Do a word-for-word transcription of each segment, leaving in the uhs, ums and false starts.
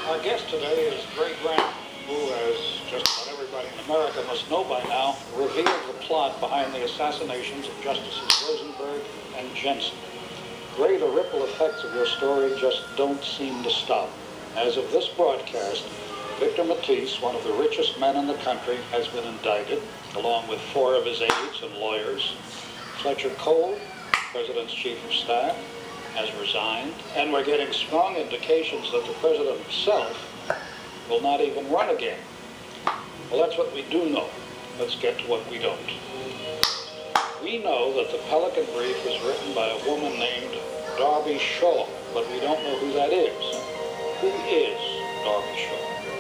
Our guest today is Gray Grant, who, as just about everybody in America must know by now, revealed the plot behind the assassinations of Justices Rosenberg and Jensen. Gray, the ripple effects of your story just don't seem to stop. As of this broadcast, Victor Mattiece, one of the richest men in the country, has been indicted, along with four of his aides and lawyers. Fletcher Cole, President's Chief of Staff, has resigned, and we're getting strong indications that the President himself will not even run again. Well, that's what we do know. Let's get to what we don't. We know that the Pelican Brief was written by a woman named Darby Shaw, but we don't know who that is. Who is Darby Shaw?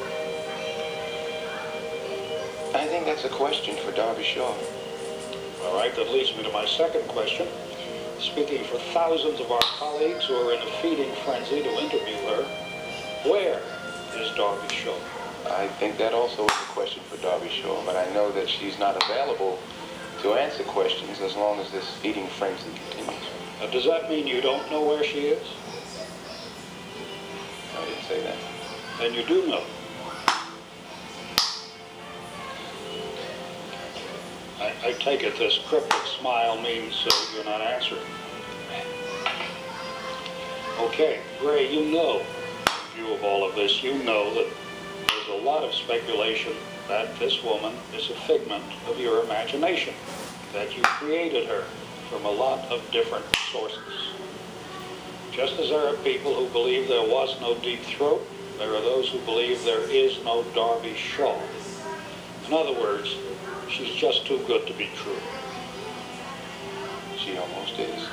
I think that's a question for Darby Shaw. All right, that leads me to my second question. Speaking for thousands of our colleagues who are in a feeding frenzy to interview her, where is Darby Shaw? I think that also is a question for Darby Shaw, but I know that she's not available to answer questions as long as this feeding frenzy continues. Now, does that mean you don't know where she is? I didn't say that. Then you do know. I, I take it this cryptic smile means uh, you're not answering. Okay, Gray, you know, in view of all of this, you know that there's a lot of speculation that this woman is a figment of your imagination, that you created her from a lot of different sources. Just as there are people who believe there was no Deep Throat, there are those who believe there is no Darby Shaw. In other words, she's just too good to be true. She almost is.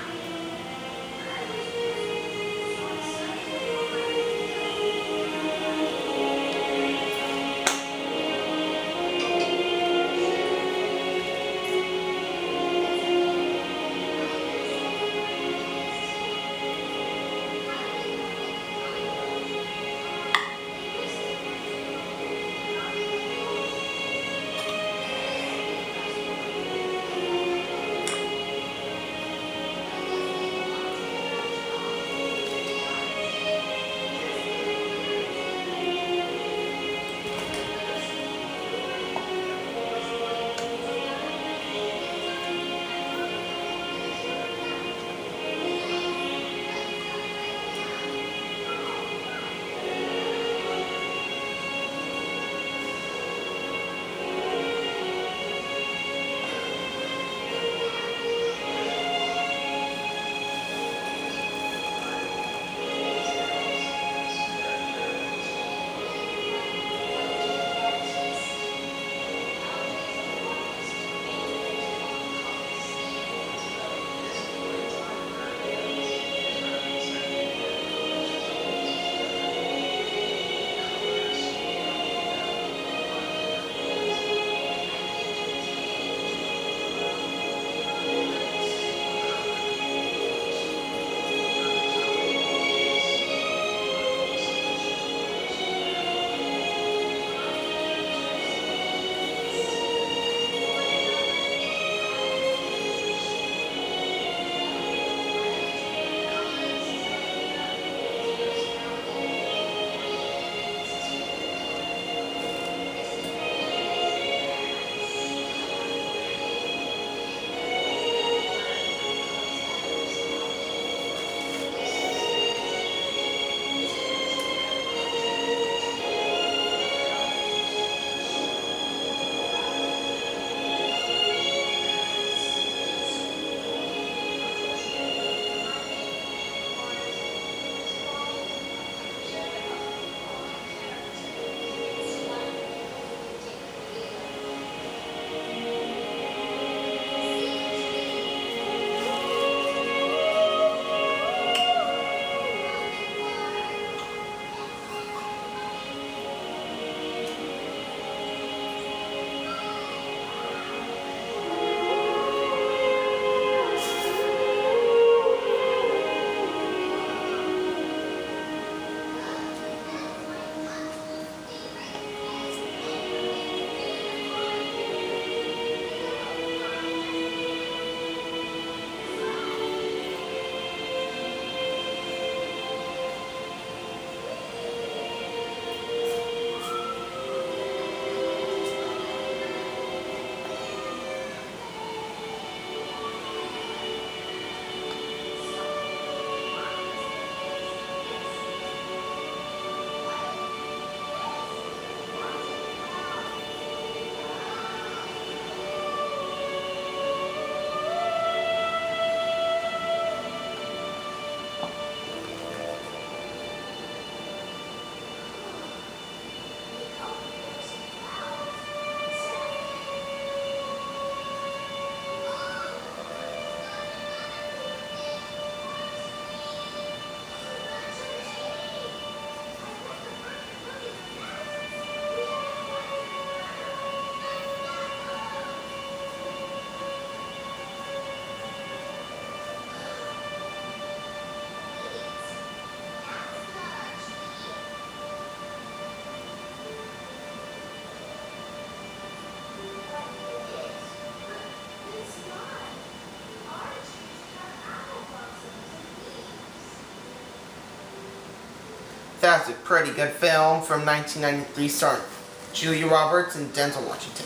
That's a pretty good film from nineteen ninety-three starring Julia Roberts and Denzel Washington.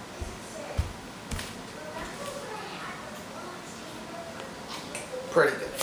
Pretty good.